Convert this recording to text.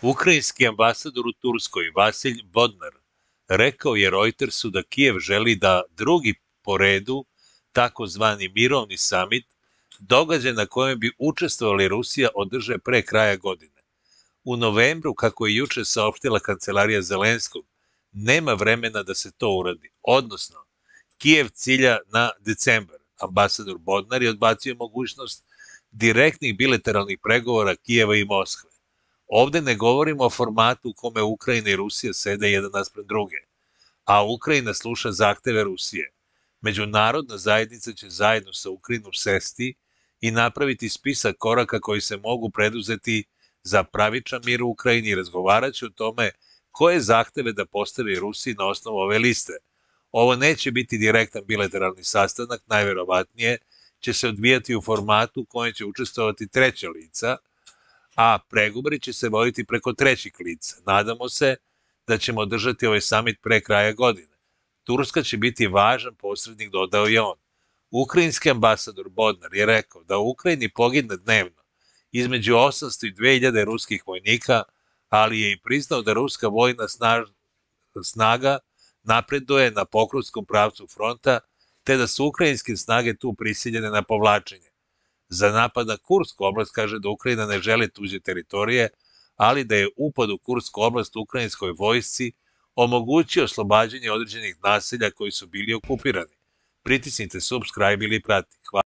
Ukrajinski ambasador u Turskoj, Vasilj Bodnar, rekao je Reutersu da Kijev želi da drugi po redu, takozvani mirovni samit, događaj na kojem bi učestvovali Rusija, održe pre kraja godine. U novembru, kako je juče saopštila kancelarija Zelenskog, nema vremena da se to uradi, odnosno Kijev cilja na decembar. Ambasador Bodnar je odbacio mogućnost direktnih bilateralnih pregovora Kijeva i Moskve. Ovde ne govorimo o formatu u kome Ukrajina i Rusija sede jedan naspram druge, a Ukrajina sluša zahteve Rusije. Međunarodna zajednica će zajedno sa Ukrajinom sesti i napraviti spisak koraka koji se mogu preduzeti za pravičan mir u Ukrajini i razgovaraće o tome koje zahteve da postavi Rusiji na osnovu ove liste. Ovo neće biti direktan bilateralni sastanak, najverovatnije će se odvijati u formatu u kojem će učestvovati treća lica, a pregovori će se voditi preko trećih lica. Nadamo se da ćemo održati ovaj samit pre kraja godine. Turska će biti važan posrednik, dodao je on. Ukrajinski ambasador Bodnar je rekao da u Ukrajini pogine dnevno između 800 i 2000 ruskih vojnika, ali je i priznao da ruska vojna snaga napreduje na pokrovskom pravcu fronta, te da su ukrajinske snage tu prisiljene na povlačenje. Za napad na Kursku oblast kaže da Ukrajina ne želi tuđe teritorije, ali da je upad u Kursku oblast ukrajinskoj vojsci omogućio oslobađanje određenih naselja koji su bili okupirani. Pritisnite subscribe ili prati. Hvala.